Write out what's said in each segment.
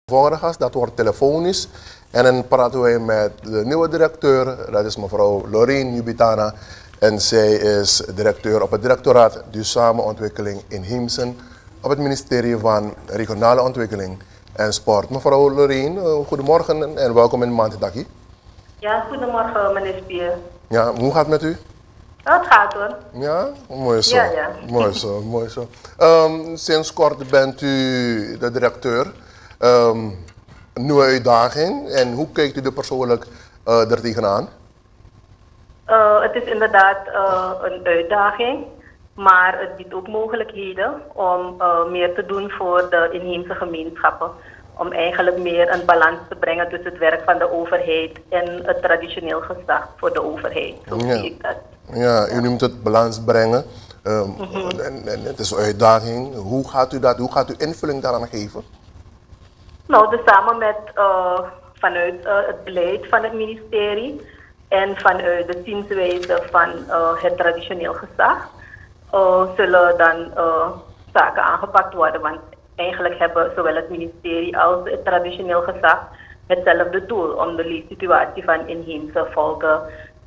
Volgende gast, dat wordt telefonisch. En dan praten wij met de nieuwe directeur, dat is mevrouw Loreen Jubitana. En zij is directeur op het directoraat Duurzame Ontwikkeling in Hiemsen op het ministerie van Regionale Ontwikkeling en Sport. Mevrouw Loreen, goedemorgen en welkom in Maandaggie. Ja, goedemorgen meneer Spier. Ja, hoe gaat het met u? Het gaat hoor. Ja, mooi zo. Ja. Mooi zo, mooi zo. Sinds kort bent u de directeur. Een nieuwe uitdaging. En hoe kijkt u er persoonlijk er tegenaan? Het is inderdaad een uitdaging, maar het biedt ook mogelijkheden om meer te doen voor de inheemse gemeenschappen. Om eigenlijk meer een balans te brengen tussen het werk van de overheid en het traditioneel gezag voor de overheid. Zo zie ik dat. Ja, u noemt het balans brengen. En het is een uitdaging. Hoe gaat u dat? Hoe gaat u invulling daaraan geven? Nou, dus samen met vanuit het beleid van het ministerie en vanuit de zienswijze van het traditioneel gezag zullen dan zaken aangepakt worden. Want eigenlijk hebben zowel het ministerie als het traditioneel gezag hetzelfde doel om de leefsituatie van inheemse volken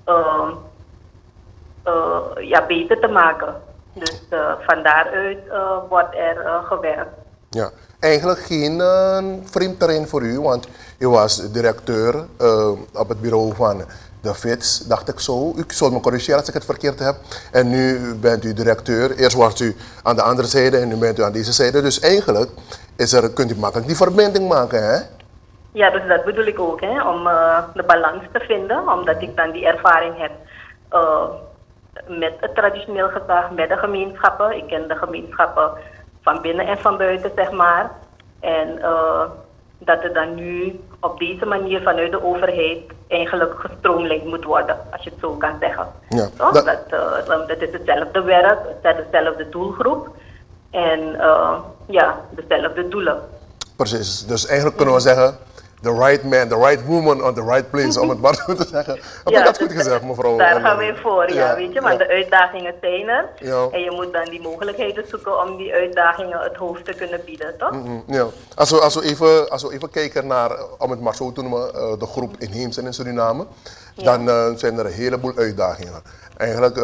beter te maken. Dus van daaruit wordt er gewerkt. Ja, eigenlijk geen vreemd terrein voor u, want u was directeur op het bureau van de FITS, dacht ik zo. U zult me corrigeren als ik het verkeerd heb. En nu bent u directeur. Eerst was u aan de andere zijde en nu bent u aan deze zijde. Dus eigenlijk kunt u makkelijk die verbinding maken, hè? Ja, dus dat bedoel ik ook, hè, om de balans te vinden, omdat ik dan die ervaring heb met het traditioneel gezag, met de gemeenschappen. Ik ken de gemeenschappen van binnen en van buiten, zeg maar. En dat het dan nu op deze manier vanuit de overheid eigenlijk gestroomlijnd moet worden, als je het zo kan zeggen. Ja, dat is hetzelfde werk, dezelfde doelgroep en dezelfde doelen. Precies, dus eigenlijk kunnen we zeggen, the right man, the right woman on the right place, om het maar zo te zeggen. Heb ik dat goed gezegd, mevrouw? Daar gaan we voor, weet je, want de uitdagingen zijn er. Ja. En je moet dan die mogelijkheden zoeken om die uitdagingen het hoofd te kunnen bieden, toch? Ja. Als we even kijken naar, om het maar zo te noemen, de groep inheemse in Suriname, dan zijn er een heleboel uitdagingen. Eigenlijk,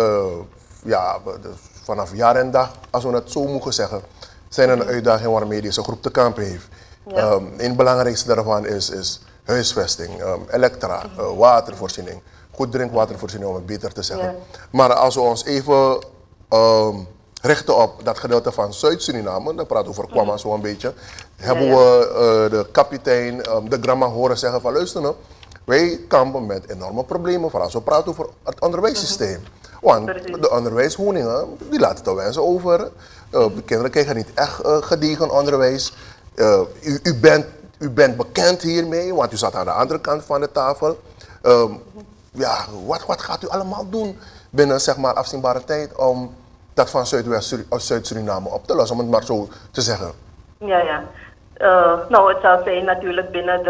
vanaf jaar en dag, als we het zo mogen zeggen, zijn er uitdagingen waarmee deze groep te kampen heeft. Ja. Een belangrijkste daarvan is huisvesting, elektra, watervoorziening, goed drinkwatervoorziening om het beter te zeggen. Ja. Maar als we ons even richten op dat gedeelte van Zuid-Suriname, dan praten we over Kwama zo een beetje, hebben we de kapitein, de grandma horen zeggen van luister nou, wij kampen met enorme problemen, vooral als we praten over het onderwijssysteem. Want de onderwijswoningen, die laten te wensen over. De kinderen krijgen niet echt gedegen onderwijs. U bent bekend hiermee, want u zat aan de andere kant van de tafel. Wat gaat u allemaal doen binnen zeg maar, afzienbare tijd om dat van Zuid-Suriname op te lossen, om het maar zo te zeggen? Ja. Nou, het zal zijn natuurlijk binnen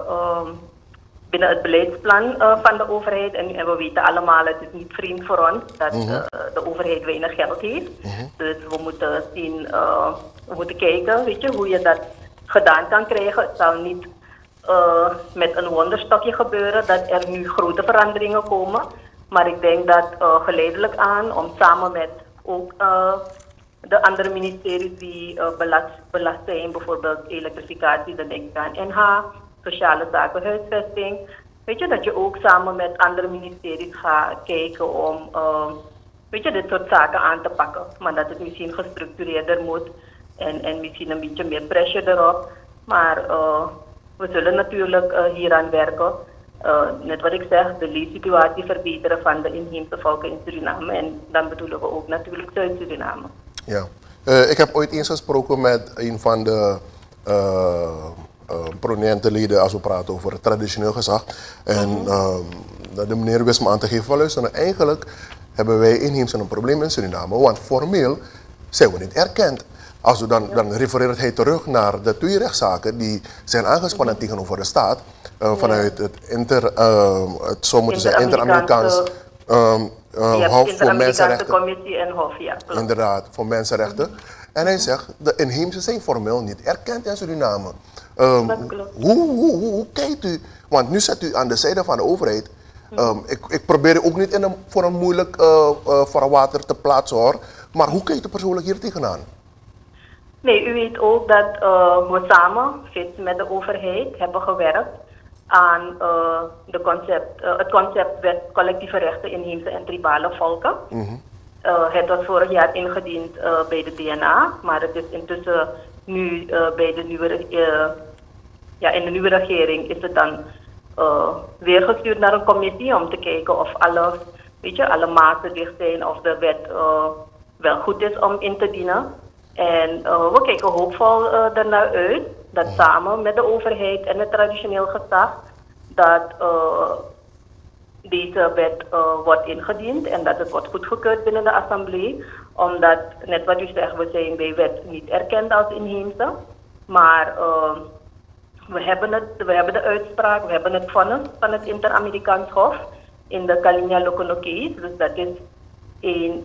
het beleidsplan van de overheid. En we weten allemaal, het is niet vreemd voor ons dat de overheid weinig geld heeft. Dus we moeten zien, we moeten kijken, weet je, hoe je dat gedaan kan krijgen. Het zal niet met een wonderstokje gebeuren dat er nu grote veranderingen komen. Maar ik denk dat geleidelijk aan, om samen met ook de andere ministeries die belast zijn, bijvoorbeeld elektrificatie, de denk aan NH, sociale zaken, huisvesting. Weet je, dat je ook samen met andere ministeries gaat kijken om dit soort zaken aan te pakken. Maar dat het misschien gestructureerder moet en misschien een beetje meer pressure erop. Maar we zullen natuurlijk hieraan werken. Net wat ik zeg, de leefsituatie verbeteren van de inheemse volken in Suriname. En dan bedoelen we ook natuurlijk Zuid-Suriname. Ja. Ik heb ooit eens gesproken met een van de prominente leden als we praten over het traditioneel gezag. En de meneer wist me aan te geven van luister, eigenlijk hebben wij inheemse een probleem in Suriname, want formeel zijn we niet erkend. Als we dan refereert hij terug naar de twee rechtszaken die zijn aangespannen tegenover de staat vanuit het Inter-Amerikaans Hof voor Mensenrechten. Commissie en Hof, ja. Inderdaad, voor mensenrechten. En hij zegt, de inheemse zijn formeel niet erkend in Suriname. Dat klopt. Hoe kijkt u, want nu zit u aan de zijde van de overheid. Ik probeer u ook niet voor een moeilijk vaarwater te plaatsen hoor, maar hoe kijkt u persoonlijk hier tegenaan? Nee, u weet ook dat we samen, met de overheid, hebben gewerkt aan het concept wet collectieve rechten inheemse en tribale volken. Het was vorig jaar ingediend bij de DNA, maar het is intussen nu bij de in de nieuwe regering is het dan weer gestuurd naar een commissie om te kijken of alle maten dicht zijn, of de wet wel goed is om in te dienen. En we kijken hoopvol ernaar uit dat samen met de overheid en het traditioneel gezag dat deze wet wordt ingediend en dat het wordt goedgekeurd binnen de assemblee. Omdat, net wat u zegt, we zijn bij wet niet erkend als inheemse. Maar we hebben de uitspraak, we hebben het vonnis van het Inter-Amerikaans Hof in de Kalinia Lokono case. Dus dat is een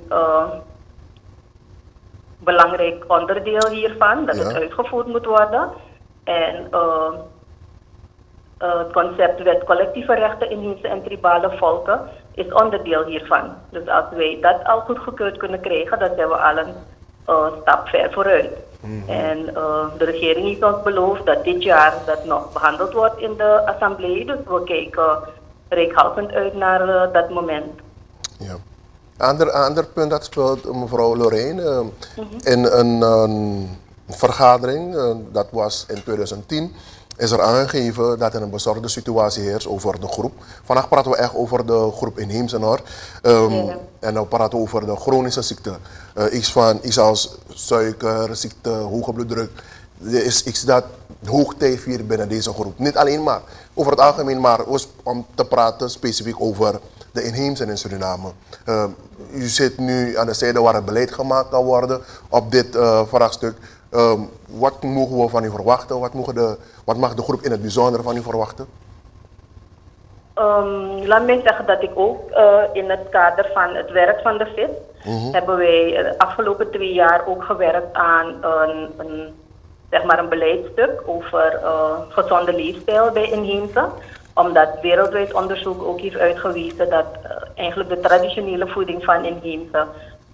belangrijk onderdeel hiervan, dat het uitgevoerd moet worden. En het concept wet collectieve rechten inheemse en tribale volken is onderdeel hiervan. Dus als wij dat al goedgekeurd kunnen krijgen, dan zijn we al een stap ver vooruit. En de regering heeft ons beloofd dat dit jaar dat nog behandeld wordt in de assemblee. Dus we kijken reikhalzend uit naar dat moment. Ja. Ander punt dat speelt mevrouw Lorraine in een vergadering, dat was in 2010, is er aangegeven dat er een bezorgde situatie heerst over de groep. Vandaag praten we echt over de groep inheemse hoor. En dan praten we over de chronische ziekten. Iets als suikerziekte, hoge bloeddruk. Er is iets dat hoogtijf hier binnen deze groep. Niet alleen maar over het algemeen, maar om te praten specifiek over de inheemse in Suriname. U zit nu aan de zijde waar het beleid gemaakt kan worden op dit vraagstuk. Wat mogen we van u verwachten? Wat mag de groep in het bijzonder van u verwachten? Laat mij zeggen dat ik ook in het kader van het werk van de FIT hebben wij de afgelopen 2 jaar ook gewerkt aan een beleidstuk over gezonde leefstijl bij inheemse. Omdat wereldwijd onderzoek ook heeft uitgewezen dat eigenlijk de traditionele voeding van inheemse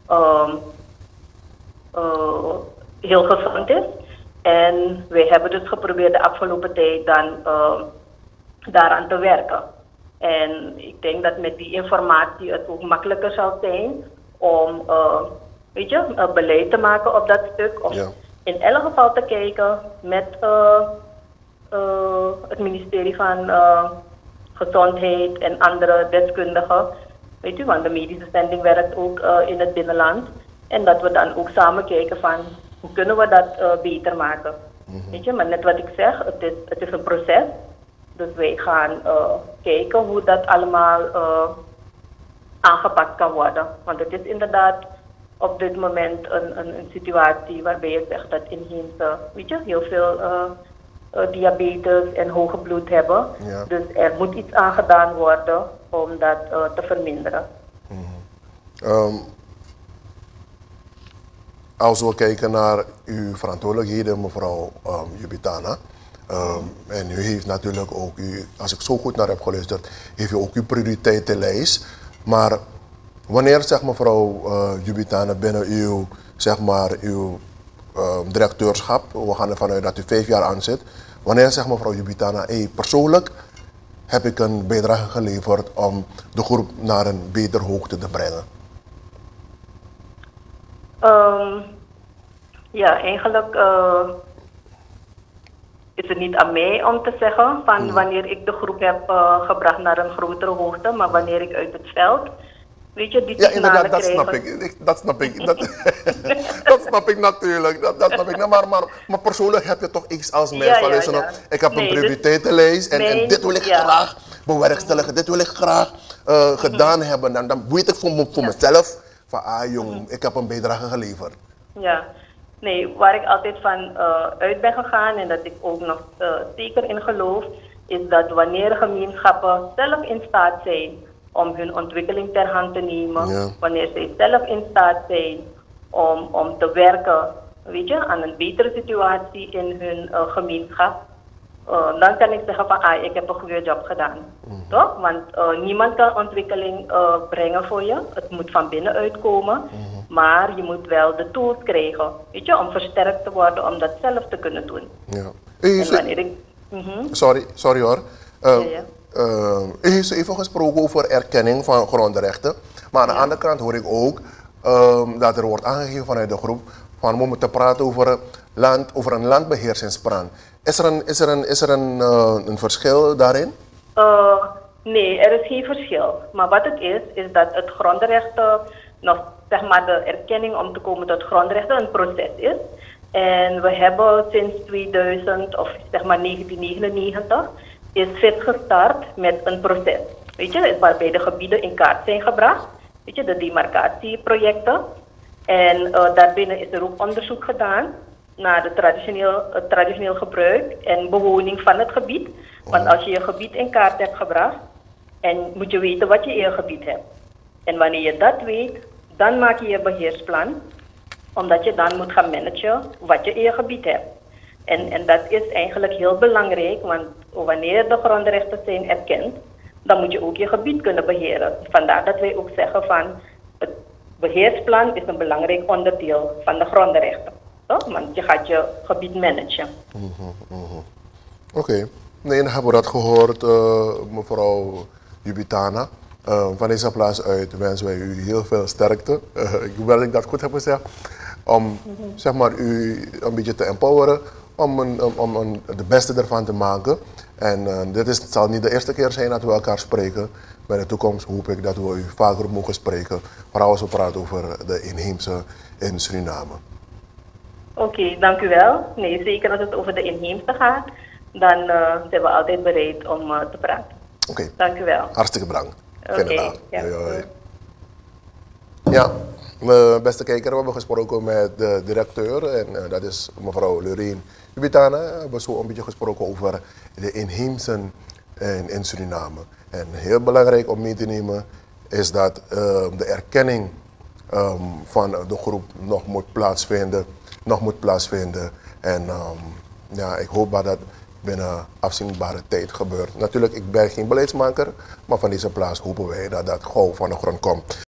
heel gezond is. En wij hebben dus geprobeerd de afgelopen tijd dan daaraan te werken. En ik denk dat met die informatie het ook makkelijker zal zijn om beleid te maken op dat stuk. Of in elk geval te kijken met het ministerie van Gezondheid en andere deskundigen. Weet u, want de medische zending werkt ook in het binnenland. En dat we dan ook samen kijken van hoe kunnen we dat beter maken. Weet je, maar net wat ik zeg, het is een proces. Dus wij gaan kijken hoe dat allemaal aangepakt kan worden. Want het is inderdaad op dit moment een situatie waarbij je zegt dat inheemse, heel veel diabetes en hoge bloed hebben. Ja. Dus er moet iets aan gedaan worden om dat te verminderen. Als we kijken naar uw verantwoordelijkheden, mevrouw Jubitana, en u heeft natuurlijk ook, als ik zo goed naar heb geluisterd, heeft u ook uw prioriteitenlijst. Maar wanneer, zeg mevrouw Jubitana, binnen uw directeurschap, we gaan ervan uit dat u 5 jaar aan zit, wanneer zegt mevrouw Jubitana, persoonlijk heb ik een bijdrage geleverd om de groep naar een betere hoogte te brengen? Eigenlijk is het niet aan mij om te zeggen van wanneer ik de groep heb gebracht naar een grotere hoogte, maar wanneer ik uit het veld, weet je, die inderdaad, dat snap ik. Dat snap ik. Dat snap ik natuurlijk. Dat snap ik. Maar persoonlijk heb je toch iets als mens van ik heb een prioriteitenlijst en dit wil ik graag bewerkstelligen, dit wil ik graag gedaan hebben. En dan weet ik voor mezelf van jong, ik heb een bijdrage geleverd. Ja. Nee, waar ik altijd van uit ben gegaan en dat ik ook nog zeker in geloof, is dat wanneer gemeenschappen zelf in staat zijn om hun ontwikkeling ter hand te nemen, wanneer zij zelf in staat zijn om te werken, weet je, aan een betere situatie in hun gemeenschap, dan kan ik zeggen van, ik heb een goede job gedaan. Toch? Want niemand kan ontwikkeling brengen voor je. Het moet van binnenuit komen. Maar je moet wel de tools krijgen, weet je, om versterkt te worden, om dat zelf te kunnen doen. Ja. En wanneer ik... Sorry hoor. Ja. U heeft even gesproken over erkenning van grondrechten. Maar aan de andere kant hoor ik ook dat er wordt aangegeven vanuit de groep van we moeten praten over een landbeheersingsplan. Is er een verschil daarin? Nee, er is geen verschil. Maar wat het is dat het grondrechten, nog, zeg maar de erkenning om te komen tot grondrechten een proces is. En we hebben sinds 2000 of zeg maar 1999 is FIT gestart met een proces. Weet je, waarbij de gebieden in kaart zijn gebracht. Weet je, de demarcatieprojecten. En daarbinnen is er ook onderzoek gedaan naar het traditioneel gebruik en bewoning van het gebied. Want als je je gebied in kaart hebt gebracht, en moet je weten wat je in je gebied hebt. En wanneer je dat weet, dan maak je je beheersplan, omdat je dan moet gaan managen wat je in je gebied hebt. En dat is eigenlijk heel belangrijk, want wanneer de grondrechten zijn erkend, dan moet je ook je gebied kunnen beheren. Vandaar dat wij ook zeggen van het beheersplan is een belangrijk onderdeel van de grondrechten. Toch? Want je gaat je gebied managen. Oké. Nee, dan hebben we dat gehoord, mevrouw Jubitana. Van deze plaats uit wensen wij u heel veel sterkte. Ik hoop dat ik dat goed heb gezegd. Om zeg maar, u een beetje te empoweren, om de beste ervan te maken. En het zal niet de eerste keer zijn dat we elkaar spreken. Bij de toekomst hoop ik dat we u vaker mogen spreken. Vooral als we praten over de inheemse in Suriname. Oké, dank u wel. Nee, zeker als het over de inheemse gaat, dan zijn we altijd bereid om te praten. Oké. Dank u wel. Hartstikke bedankt. Oké. Ja. Ja, beste kijker, we hebben gesproken met de directeur en dat is mevrouw Loreen Jubitana. We hebben zo een beetje gesproken over de inheemsen in Suriname. En heel belangrijk om mee te nemen is dat de erkenning van de groep nog moet plaatsvinden. En ja, ik hoop dat dat binnen afzienbare tijd gebeurt. Natuurlijk, ik ben geen beleidsmaker, maar van deze plaats hopen wij dat dat gauw van de grond komt.